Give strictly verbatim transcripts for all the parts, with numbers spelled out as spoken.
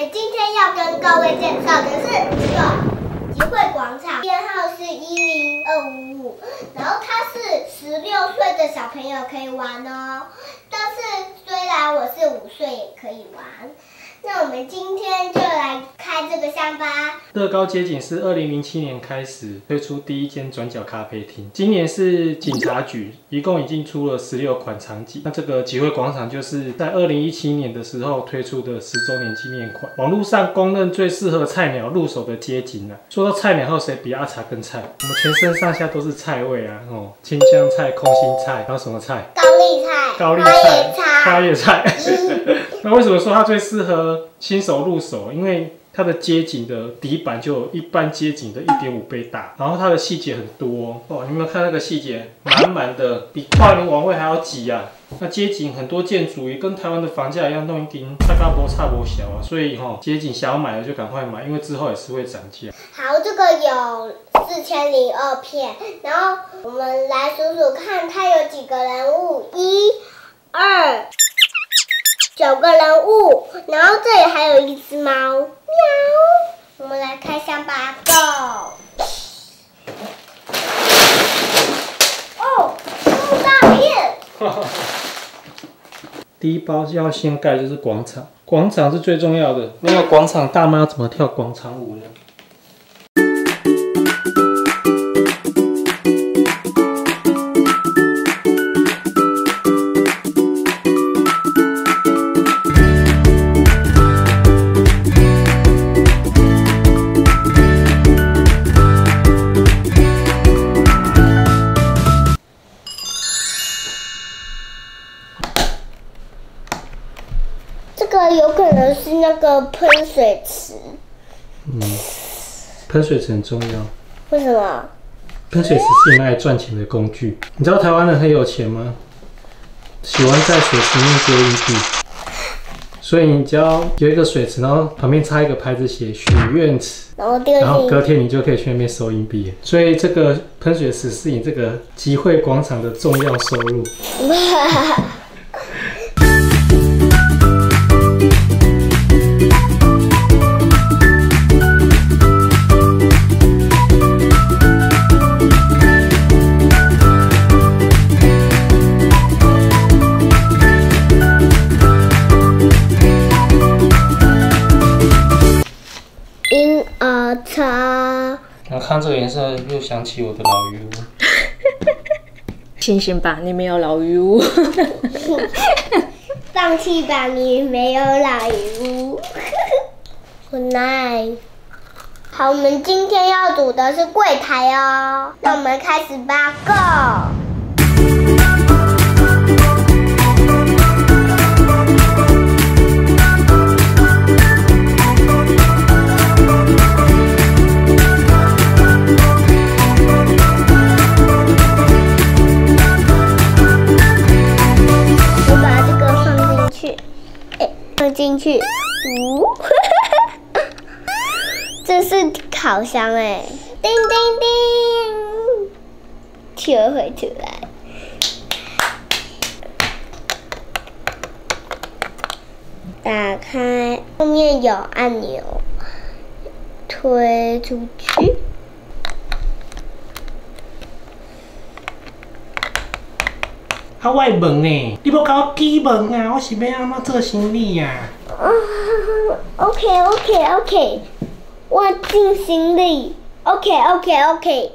们今天要跟各位介绍的是这个集会广场，编号是一零二五五，然后它是十六岁的小朋友可以玩哦。但是虽然我是五岁也可以玩。那我们今天就来开这个箱吧。 乐高街景是二零零七年开始推出第一间转角咖啡厅，今年是警察局，一共已经出了十六款场景。那这个集会广场就是在二零一七年的时候推出的十周年纪念款，网络上公认最适合菜鸟入手的街景啊。说到菜鸟，还有谁比阿茶更菜？我们全身上下都是菜味啊，哦，青江菜、空心菜，还有什么菜？ 高丽菜、 高丽菜、花椰菜。那为什么说它最适合新手入手？因为它的街景的底板就有一般街景的 一点五 倍大，然后它的细节很多哦。你有没有看那个细节？满满的，比跨年晚会还要挤啊！那街景很多建筑也跟台湾的房价一样，都已经差高不差不小啊。所以哈、哦，街景想要买的就赶快买，因为之后也是会涨价。 好，这个有四千零二片，然后我们来数数看，它有几个人物？一、二。九个人物，然后这里还有一只猫，喵！我们来开箱吧 ，Go！ 哦，这么大片！ 第一包要先盖就是广场，广场是最重要的。没有广场，大妈怎么跳广场舞呢？ 这个有可能是那个喷水池。 嗯，喷水池很重要。 为什么？ 喷水池是拿来赚钱的工具。你知道台湾人很有钱吗？喜欢在水池里面丢硬币。所以你只要有一个水池，然后旁边插一个牌子写许愿池， 然后丢然后隔天你就可以去那边收硬币。所以这个喷水池是你这个集会广场的重要收入。 婴儿车。 然后看这个颜色，又想起我的老鱼屋。 醒醒吧，你没有老鱼屋。 放弃吧，你没有老鱼屋。Good night。好，我们今天要组的是柜台哦，那我们开始吧 ，Go。放进去，呜，这是烤箱哎，叮叮叮，球会出来。打开，后面有按钮，推出去。 啊，我的门呢？你要搞基门啊？我是要安怎做生理呀、 啊 ？OK OK OK， 我进行力。OK OK OK。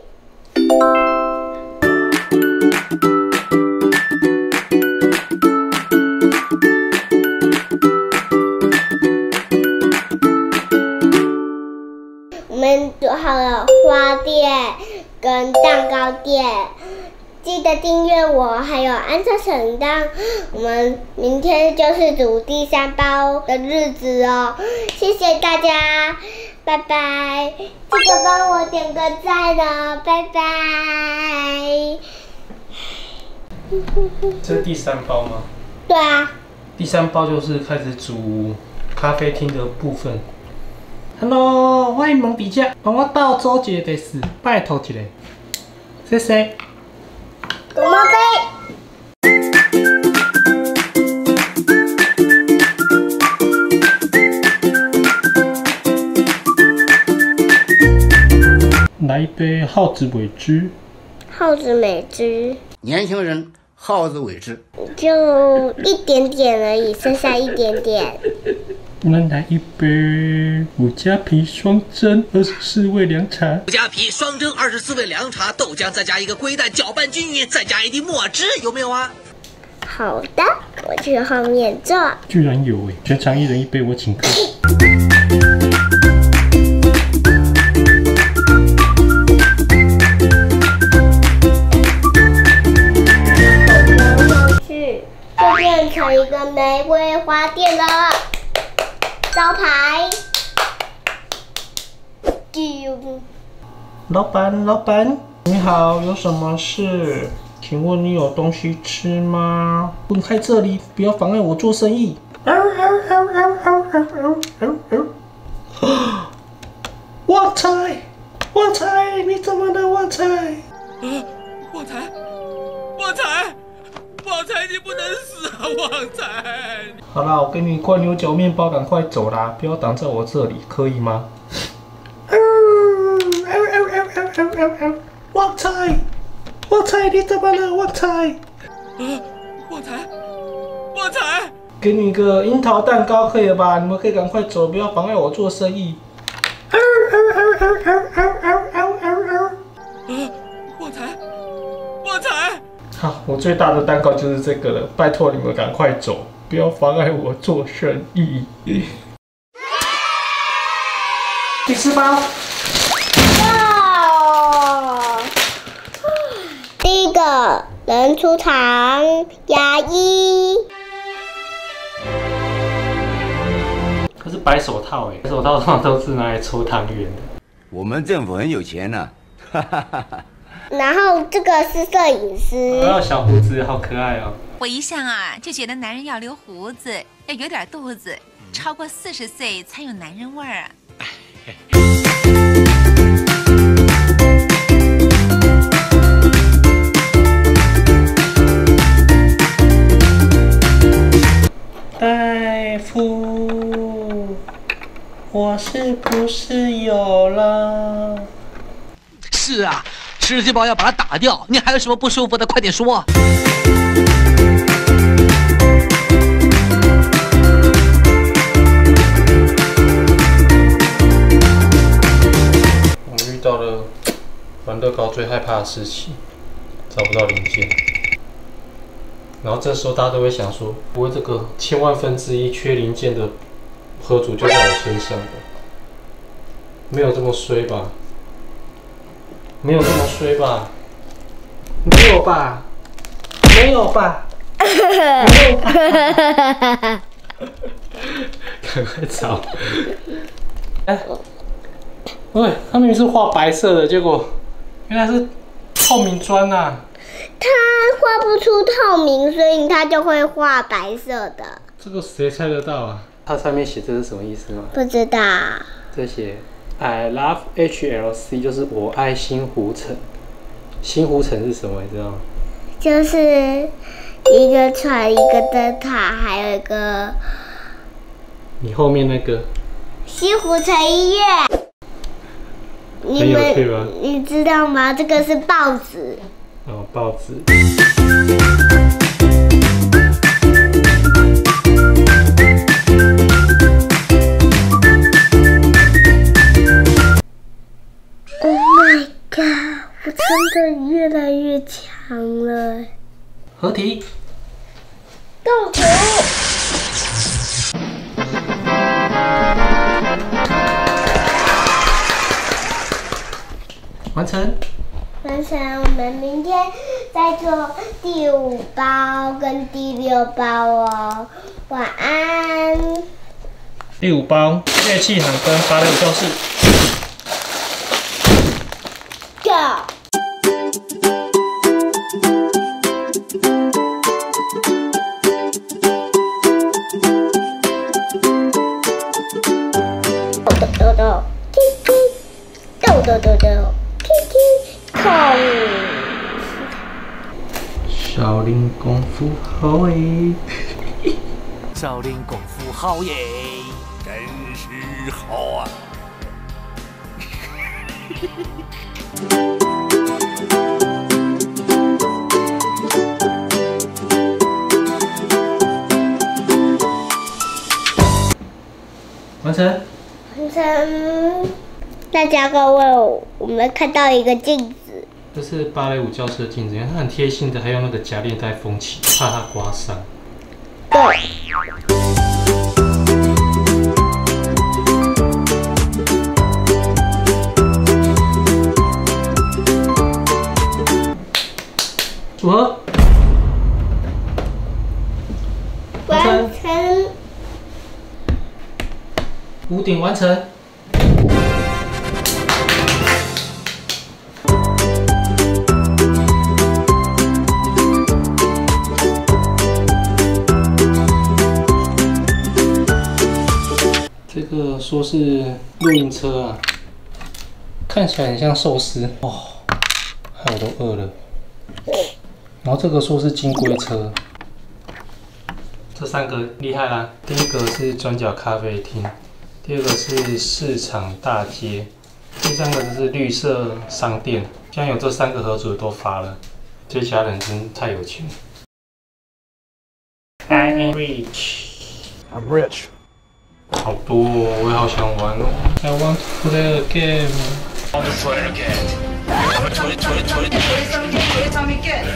我们做好了花店跟蛋糕店。记得订阅我，还有按下小铃铛。我们明天就是煮第三包的日子哦，谢谢大家，拜拜！记得帮我点个赞哦，拜拜！ 这是第三包吗？ 对啊。 第三包就是开始煮咖啡厅的部分。Hello， 我是蒙迪姐，帮我倒做一个的事，拜托一下，谢谢。 狗猫杯。 来一杯耗子尾汁。 耗子尾汁。 年轻人耗子尾汁。 就一点点而已，剩下一点点。 那来一杯五加皮双蒸二十四味凉茶。 五加皮双蒸二十四味凉茶，豆浆再加一个龟蛋，搅拌均匀，再加一滴墨汁，有没有啊？ 好的，我去后面做。 居然有哎！全场一人一杯，我请客。 去，就变成一个玫瑰花店了。招牌。啾。 老板，老板，你好，有什么事？请问你有东西吃吗？滚开这里，不要妨碍我做生意。旺财，旺财，你怎么了，旺财？ 啊，旺财，旺财，旺财，你不能死啊，旺财！ 好啦，我给你一块牛角面包，赶快走啦，不要挡在我这里，可以吗？旺财，旺财，你怎么了，旺财？ 啊，旺财，旺财！ 给你个樱桃蛋糕，可以了吧？你们可以赶快走，不要妨碍我做生意。 啊，旺财，旺财！ 好，我最大的蛋糕就是这个了，拜托你们赶快走，不要妨碍我做生意。第四包。 哇！第一个人出场，牙医。 可是白手套哎，白手套通常都是拿来抽汤圆的。 我们政府很有钱呢、啊，哈哈哈哈。 然后这个是摄影师， 哦，小胡子好可爱哦。 我一向啊就觉得男人要留胡子，要有点肚子，超过四十岁才有男人味儿啊。 大夫，我是不是有了？ 是啊，吃鸡包要把它打掉。你还有什么不舒服的？快点说。 我们遇到了玩乐高最害怕的事情，找不到零件。然后这时候大家都会想说，不会这个千万分之一缺零件的盒主就在我身上吧？没有这么衰吧？没有这么衰吧？没有吧？没有吧？没有吧？赶快找！哎，喂，他明明是画白色的，结果原来是透明砖啊！ 他画不出透明，所以他就会画白色的。 这个谁猜得到啊？它上面写这是什么意思吗？ 不知道。 这写 I love H L C， 就是我爱新湖城。新湖城是什么？你知道吗？ 就是一个船，一个灯塔，还有一个。 你后面那个。 西湖城医院。你们你知道吗？这个是报纸。 哦，报纸。 Oh my god！ 我真的越来越强了。 合体。 动图。 完成。 完成，我们明天再做第五包跟第六包哦。晚安。 第五包乐器行跟芭蕾舞教室。 Go。豆豆豆，踢踢，豆豆豆豆，踢踢。 少林功夫好耶！ 少林功夫好耶，真是好啊！ 完成。 完成。大家各位，我们看到一个镜子。 这是芭蕾舞教室的镜子，因为它很贴心的，还用那个夹链带封起，怕它刮伤。 对。 组合。 完成。 屋顶完成。这个说是露营车啊，看起来很像寿司哦，害我都饿了。然后这个说是金龟车，这三个厉害啦。第一个是转角咖啡厅，第二个是市场大街，第三个就是绿色商店。现在有这三个合组的都发了，这家人真太有钱。I'm rich. I'm rich. 好多哦，我也好想玩哦。I want to play a game. I want to play a game. I want to play a game.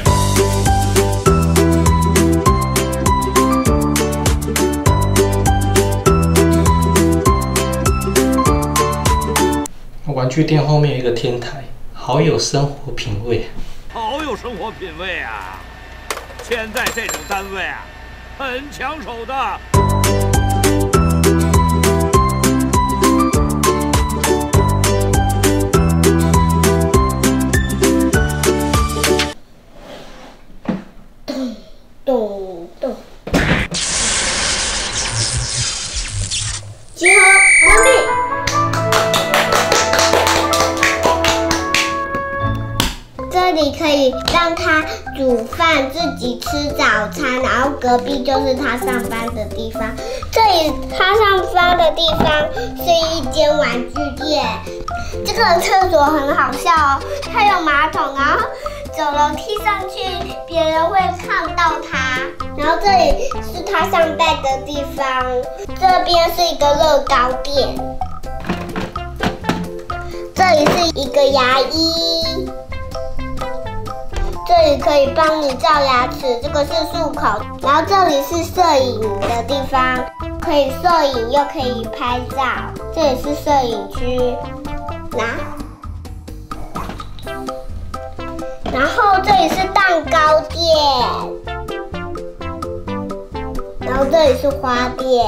玩具店后面有一个天台，好有生活品味。 好有生活品味啊！现在这种单位啊，很抢手的。 咚咚。集合完毕。这里可以让他煮饭，自己吃早餐，然后隔壁就是他上班的地方。这里他上班的地方是一间玩具店。这个厕所很好笑哦，它有马桶，然后走楼梯上去，别人会看到他。然后这里是他上班的地方，这边是一个乐高店，这里是一个牙医。这里可以帮你照牙齿，这个是漱口。然后这里是摄影的地方，可以摄影又可以拍照。这里是摄影区，拿。然后这里是蛋糕店，然后这里是花店。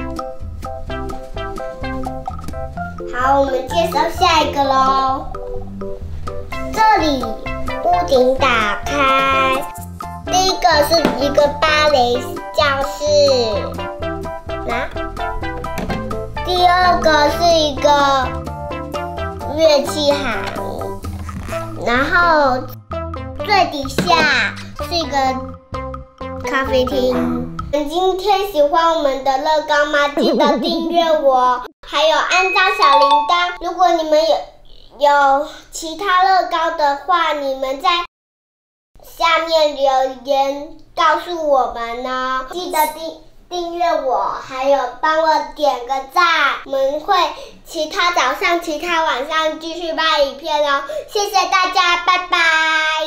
好，我们介绍下一个咯。这里。屋顶打开，第一个是一个芭蕾教室，啊，第二个是一个乐器行，然后最底下是一个咖啡厅。今天喜欢我们的乐高吗？记得订阅我，还有按照小铃铛。如果你们有。有其他乐高的话，你们在下面留言告诉我们哦。记得订订阅我，还有帮我点个赞。我们会其他早上、其他晚上继续拍影片哦。谢谢大家，拜拜。